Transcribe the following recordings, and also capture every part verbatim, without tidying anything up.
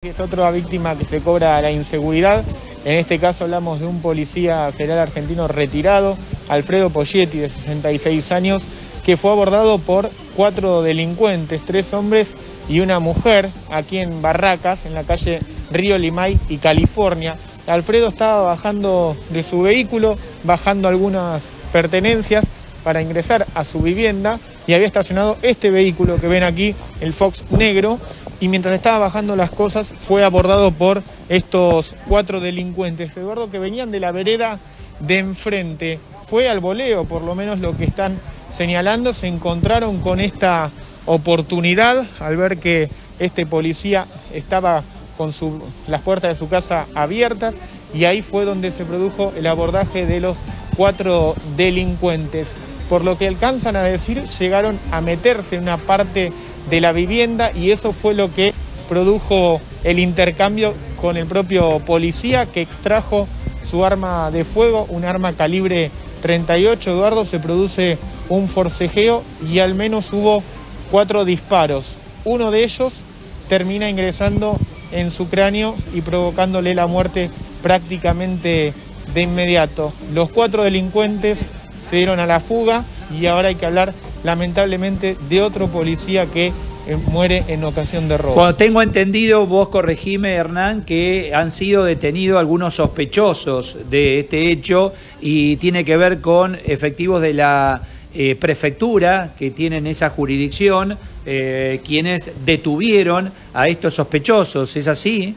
Es otra víctima que se cobra la inseguridad. En este caso hablamos de un policía federal argentino retirado, Alfredo Poglietti, de sesenta y seis años, que fue abordado por cuatro delincuentes, tres hombres y una mujer, aquí en Barracas, en la calle Río Limay y California. Alfredo estaba bajando de su vehículo, bajando algunas pertenencias para ingresar a su vivienda y había estacionado este vehículo que ven aquí, el Fox negro, y mientras estaba bajando las cosas fue abordado por estos cuatro delincuentes, Eduardo, que venían de la vereda de enfrente. Fue al voleo, por lo menos lo que están señalando. Se encontraron con esta oportunidad al ver que este policía estaba con su, las puertas de su casa abiertas, y ahí fue donde se produjo el abordaje de los cuatro delincuentes. Por lo que alcanzan a decir, llegaron a meterse en una parte de la vivienda y eso fue lo que produjo el intercambio con el propio policía, que extrajo su arma de fuego, un arma calibre treinta y ocho, Eduardo. Se produce un forcejeo y al menos hubo cuatro disparos. Uno de ellos termina ingresando en su cráneo y provocándole la muerte prácticamente de inmediato. Los cuatro delincuentes se dieron a la fuga y ahora hay que hablar lamentablemente de otro policía que eh, muere en ocasión de robo. Cuando tengo entendido, vos corregime, Hernán, que han sido detenidos algunos sospechosos de este hecho y tiene que ver con efectivos de la eh, prefectura que tienen esa jurisdicción, eh, quienes detuvieron a estos sospechosos, ¿es así?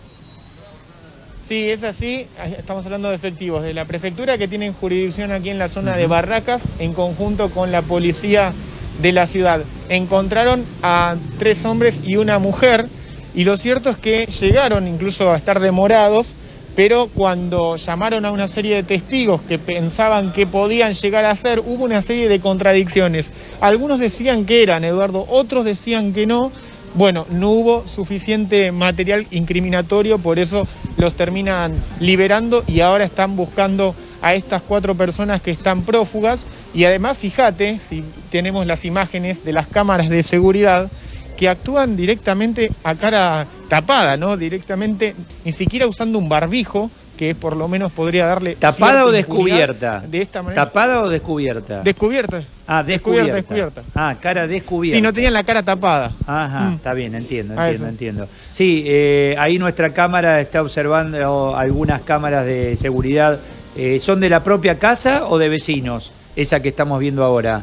Sí, es así. Estamos hablando de efectivos de la prefectura que tienen jurisdicción aquí en la zona de Barracas, en conjunto con la policía de la ciudad. Encontraron a tres hombres y una mujer, y lo cierto es que llegaron incluso a estar demorados, pero cuando llamaron a una serie de testigos que pensaban que podían llegar a ser, hubo una serie de contradicciones. Algunos decían que eran, Eduardo, otros decían que no. Bueno, no hubo suficiente material incriminatorio, por eso los terminan liberando y ahora están buscando a estas cuatro personas que están prófugas. Y además, fíjate, si tenemos las imágenes de las cámaras de seguridad, que actúan directamente a cara tapada, ¿no? Directamente, ni siquiera usando un barbijo, que por lo menos podría darle... ¿Tapada o descubierta? De esta manera. ¿Tapada o descubierta? Descubierta. Ah, descubierta. descubierta. Ah, cara descubierta. Sí, no tenían la cara tapada. Ajá, mm. está bien, entiendo, A entiendo, eso. entiendo. Sí, eh, ahí nuestra cámara está observando algunas cámaras de seguridad. Eh, ¿Son de la propia casa o de vecinos? Esa que estamos viendo ahora.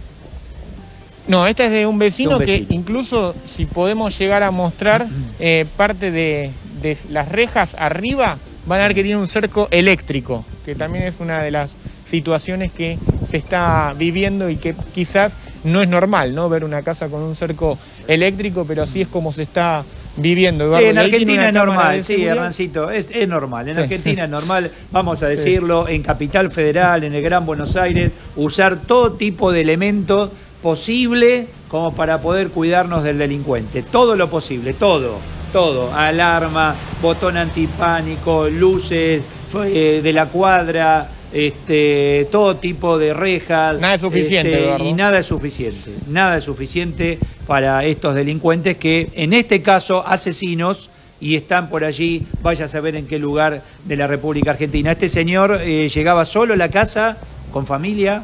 No, esta es de un vecino, de un vecino. que incluso si podemos llegar a mostrar eh, parte de, de las rejas arriba, van a ver que tiene un cerco eléctrico, que también es una de las situaciones que se está viviendo y que quizás no es normal, ¿no? Ver una casa con un cerco eléctrico, pero así es como se está viviendo. Eduardo. Sí, en Argentina es normal, sí, seguridad. Hernancito, es, es normal. En Sí. Argentina es normal, vamos a decirlo, en Capital Federal, en el Gran Buenos Aires, usar todo tipo de elementos posible como para poder cuidarnos del delincuente. Todo lo posible, todo, todo. Alarma, botón antipánico, luces eh, de la cuadra, este, todo tipo de rejas. Nada es suficiente, este, Eduardo. y nada es suficiente. Nada es suficiente para estos delincuentes que, en este caso, asesinos, y están por allí, vaya a saber en qué lugar de la República Argentina. Este señor eh, llegaba solo a la casa, con familia.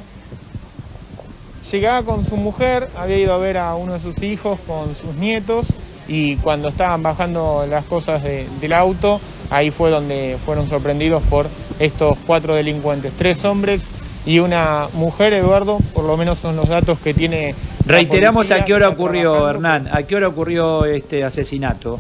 Llegaba con su mujer, había ido a ver a uno de sus hijos con sus nietos, y cuando estaban bajando las cosas de, del auto, ahí fue donde fueron sorprendidos por estos cuatro delincuentes. Tres hombres y una mujer, Eduardo, por lo menos son los datos que tiene. Reiteramos a qué hora ocurrió, trabajando. Hernán, a qué hora ocurrió este asesinato.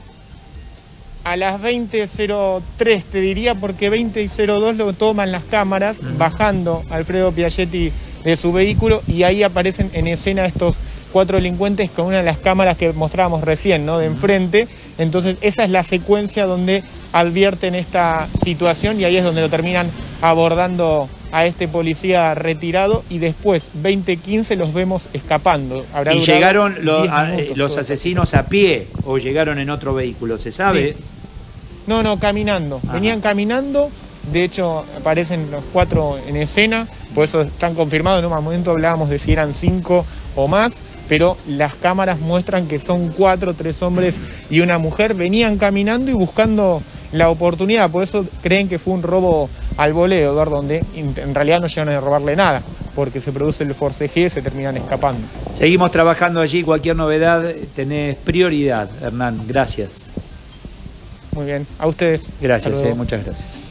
A las veinte cero tres te diría, porque veinte cero dos lo toman las cámaras, uh-huh. bajando Alfredo Poglietti de su vehículo, y ahí aparecen en escena estos cuatro delincuentes con una de las cámaras que mostrábamos recién, ¿no? De enfrente. Entonces esa es la secuencia donde advierten esta situación y ahí es donde lo terminan abordando a este policía retirado, y después, veinte quince, los vemos escapando. Habrá ¿Y llegaron los, diez a, minutos, los asesinos a pie o llegaron en otro vehículo? ¿Se sabe? Sí. No, no, caminando. Ajá. Venían caminando, de hecho aparecen los cuatro en escena, por eso están confirmados. En un momento hablábamos de si eran cinco o más, pero las cámaras muestran que son cuatro, tres hombres y una mujer, venían caminando y buscando la oportunidad, por eso creen que fue un robo al voleo, Eduardo, donde en realidad no llegan a robarle nada, porque se produce el forcejeo y se terminan escapando. Seguimos trabajando allí, cualquier novedad tenés prioridad, Hernán, gracias. Muy bien, a ustedes. Gracias, eh, muchas gracias.